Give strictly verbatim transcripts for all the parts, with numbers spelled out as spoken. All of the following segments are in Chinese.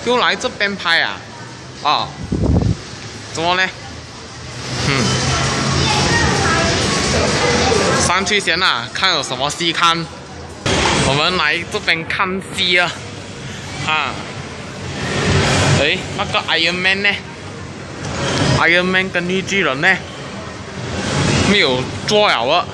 又来这边拍啊？哦，怎么呢？嗯，上去先啊，看有什么戏看。我们来这边看戏啊！啊，诶，那个 Iron Man 呢 ？Iron Man 跟绿巨人呢？没有做了啊！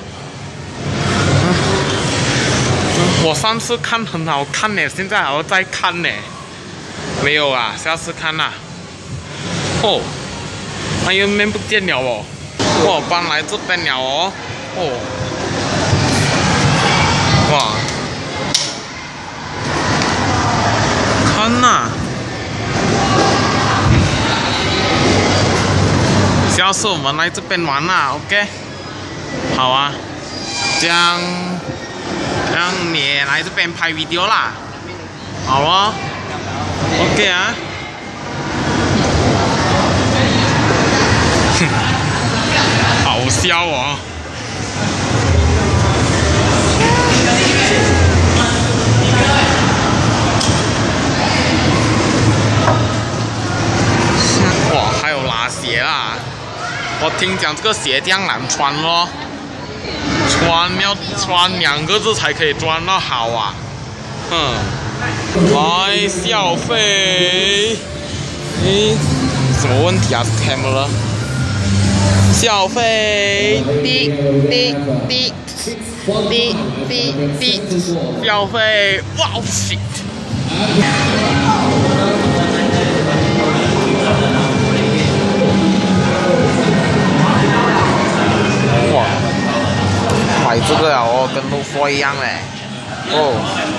我上次看很好看呢，现在还要再看呢。没有啊，下次看啦。哦 ，Iron Man 不见了哦，我搬来这边了哦。哦，哇，看呐、下次我们来这边玩啦 ，OK？ 好啊，这样。让你来这边拍 video 啦，好哦 ，OK 啊。好笑哦。哇，还有拉鞋啦！我听讲这个鞋这样难穿咯。穿要穿两个字才可以穿到好啊，嗯，来消费，诶，什么问题啊 ？camera， 消费，滴滴滴滴滴滴，消费，哇 shit！ 哇！买这个啊，哦，跟都说一样嘞。哦，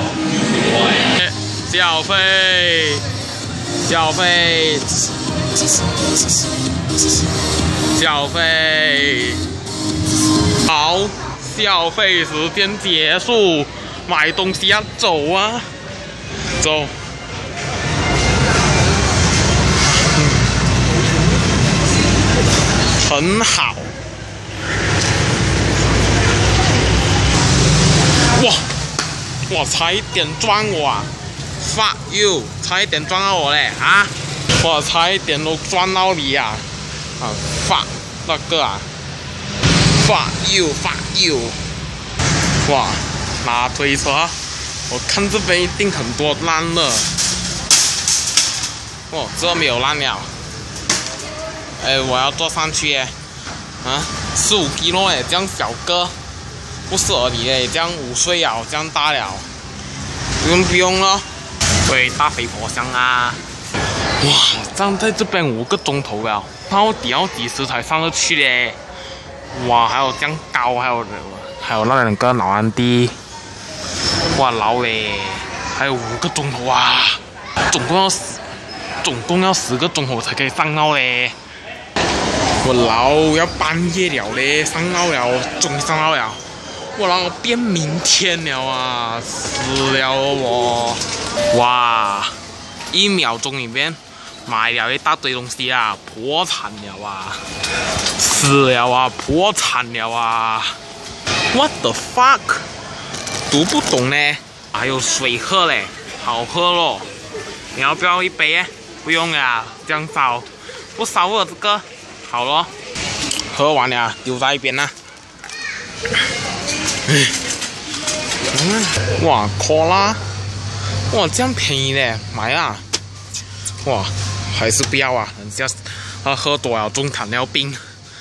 消费，消费，消费，好，消费时间结束，买东西要走啊，走。很好。哇！哇！差一点撞我啊 ！Fuck you！ 差一点撞到我嘞啊！我差一点都撞到你啊！啊 ！Fuck 那个啊 ！Fuck you！Fuck you！ 哇！拿推车，我看这边一定很多烂了。哦，这没有烂了。哎，我要坐上去耶！啊，十五 K 咯哎，这样小个。不适合你嘞，这样五岁了，这样大了，不用不用了。对，大肥婆香啊！哇，站在这边五个钟头了，到底要几时才上得去嘞？哇，还有这样高，还有还有那两个老安迪，哇老嘞，还有五个钟头啊！总共要十，总共要十个钟头才可以上到嘞。我老要半夜了嘞，上到了，终于上到了。我让我变明天了啊！死了我！哇，一秒钟里面买了一大堆东西啊，破产了啊！死了啊，破产了啊 ！What the fuck？ 读不懂呢。还有水喝嘞，好喝咯！你要不要一杯？不用啊，这样烧，不烧我这个好咯。喝完了，丢在一边啦。嗯，哇，可拉，哇，这样便宜嘞，买啊！哇，还是不要啊，人家他喝多了中糖尿病。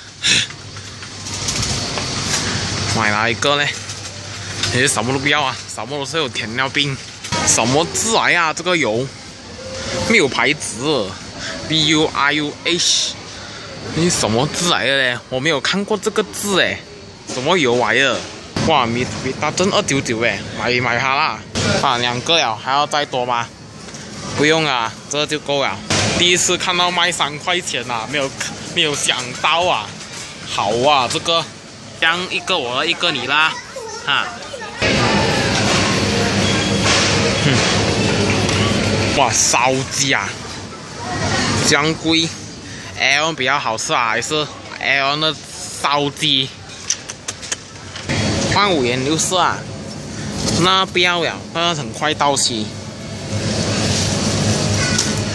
买哪一个嘞？你什么都不要啊，什么都是有糖尿病。什么字来啊？这个油没有牌子 ，B U R U H， 你什么字来的嘞？我没有看过这个字哎，什么油来的？哇，米米达正二九九哎，买买它啦！啊，两个了，还要再多吗？不用啊，这就够了。第一次看到卖三块钱啊，没有没有想到啊！好啊，这个，这样一个我一个你啦，哈。嗯，哇，烧鸡啊，这样贵 ，L 比较好吃啊，还是 L 的烧鸡？换五颜六色啊，那不要了，那很快到期。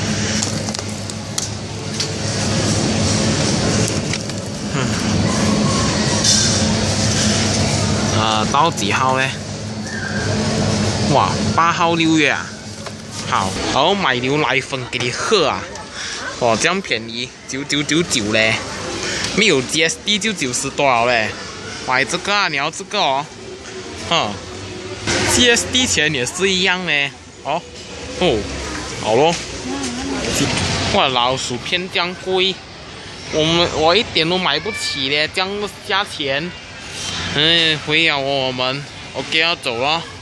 呃，到几号呢？哇，八号六月啊！好，然后买牛奶粉给你喝啊！哦，这样便宜，九九九九嘞，没有 G S D 就九十多了嘞。买这个啊，你要这个哦，哼 ，G S D 钱也是一样嘞。哦，哦，好咯。哇，老鼠片这样贵，我们我一点都买不起嘞，这样的价钱。嗯，回了我们 ，OK 要走了。